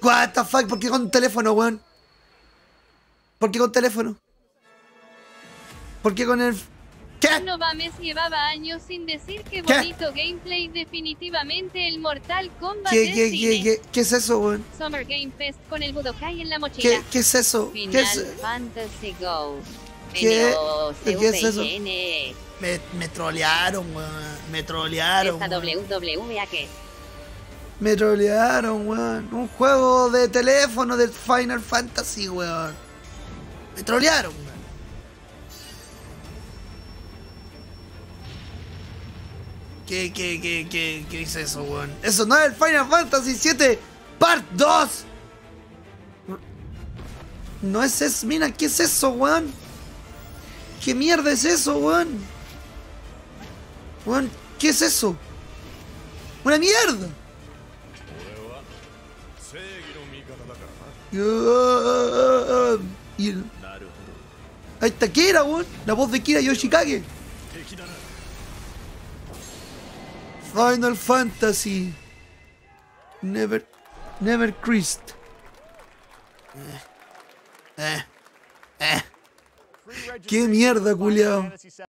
What the fuck, ¿por qué con teléfono, weón? ¿Por qué con teléfono? ¿Por qué con el...? ¿Qué? Novames llevaba años sin decir que bonito gameplay, definitivamente el Mortal Kombat del cine. ¿Qué es eso, weón? Summer Game Fest con el Budokai en la mochila. ¿Qué es eso? Final ¿Qué es? Fantasy Go. ¿Qué es eso? Me trolearon, weón. Me trolearon. ¿Esta WWE a qué? Me trolearon, weón. Un juego de teléfono del Final Fantasy, weón. Me trolearon, weón. ¿Qué es eso, weón? Eso no es el Final Fantasy 7 Part 2. No es eso, mira, ¿qué es eso, weón? ¿Qué mierda es eso, weón? Weón, ¿qué es eso? ¡Una mierda! Ahí está Kira, weón. La voz de Kira Yoshikage. Final Fantasy. Never Christ. ¿Qué mierda, culiao?